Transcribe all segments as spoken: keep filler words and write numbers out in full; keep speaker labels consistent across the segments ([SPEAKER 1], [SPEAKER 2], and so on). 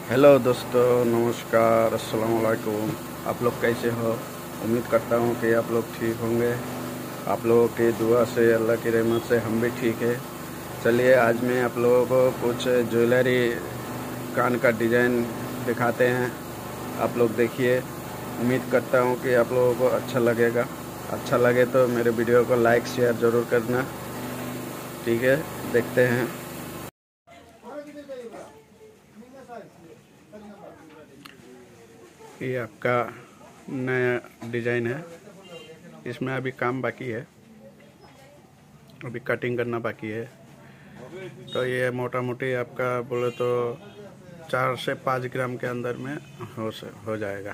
[SPEAKER 1] Hello दोस्तों, नमस्कार, अस्सलाम वालेकुम। आप लोग कैसे हो? उम्मीद करता हूँ कि आप लोग ठीक होंगे। आप लोगों की दुआ से, अल्लाह की रहमत से हम भी ठीक है। चलिए आज मैं आप लोगों को कुछ ज्वेलरी कान का डिज़ाइन दिखाते हैं। आप लोग देखिए। उम्मीद करता हूँ कि आप लोगों को अच्छा लगेगा। अच्छा लगे तो मेरे वीडियो को लाइक शेयर ज़रूर करना। ठीक है, देखते हैं। ये आपका नया डिज़ाइन है। इसमें अभी काम बाकी है, अभी कटिंग करना बाकी है। तो ये मोटा मोटी आपका बोले तो चार से पाँच ग्राम के अंदर में हो हो जाएगा।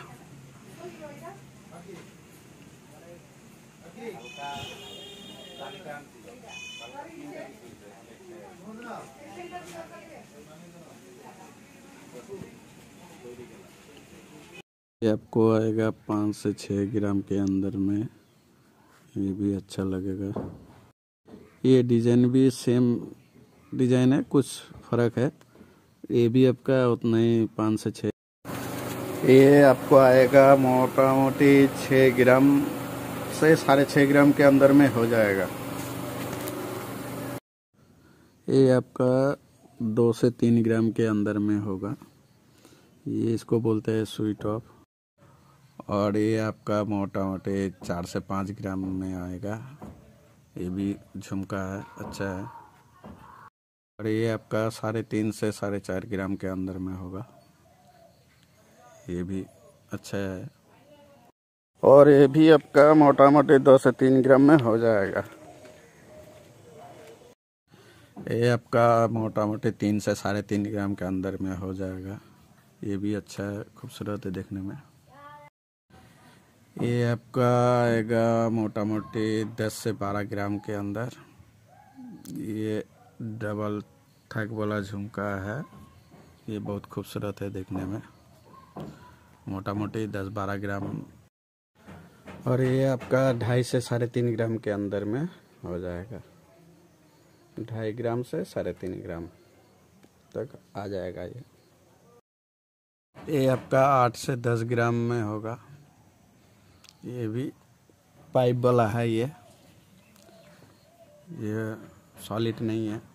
[SPEAKER 1] ये आपको आएगा पाँच से छः ग्राम के अंदर में। ये भी अच्छा लगेगा। ये डिज़ाइन भी सेम डिज़ाइन है, कुछ फ़र्क है। ये भी आपका उतना ही पाँच से छः। ये आपको आएगा मोटा मोटी छः ग्राम से साढ़े छः ग्राम के अंदर में हो जाएगा। ये आपका दो से तीन ग्राम के अंदर में होगा। ये इसको बोलते हैं स्वीट ऑफ। और ये आपका मोटा मोटे चार से पाँच ग्राम में आएगा। ये भी झुमका है, अच्छा है। और ये आपका साढ़े तीन से साढ़े चार ग्राम के अंदर में होगा। ये भी अच्छा है। और ये भी आपका मोटा मोटी दो से तीन ग्राम में हो जाएगा। ये आपका मोटा मोटी तीन से साढ़े तीन ग्राम के अंदर में हो जाएगा। ये भी अच्छा है, खूबसूरत है देखने में। ये आपका आएगा मोटा मोटी दस से बारह ग्राम के अंदर। ये डबल थक वाला झुमका है। ये बहुत खूबसूरत है देखने में, मोटा मोटी दस बारह ग्राम। और ये आपका ढाई से साढ़े तीन ग्राम के अंदर में हो जाएगा। ढाई ग्राम से साढ़े तीन ग्राम तक आ जाएगा। ये ये आपका आठ से दस ग्राम में होगा। ये भी पाइप वाला है। ये ये सॉलिड नहीं है।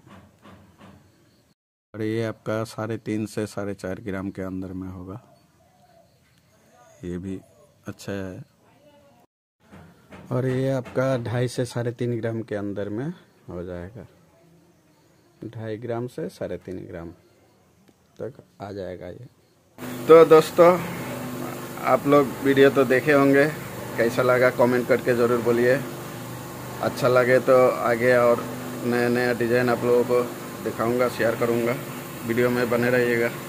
[SPEAKER 1] और ये आपका साढ़े तीन से साढ़े चार ग्राम के अंदर में होगा। ये भी अच्छा है। और ये आपका ढाई से साढ़े तीन ग्राम के अंदर में हो जाएगा। ढाई ग्राम से साढ़े तीन ग्राम तक आ जाएगा ये। तो दोस्तों, आप लोग वीडियो तो देखे होंगे। कैसा लगा कमेंट करके ज़रूर बोलिए। अच्छा लगे तो आगे और नया नया डिज़ाइन आप लोगों को दिखाऊंगा, शेयर करूंगा। वीडियो में बने रहिएगा।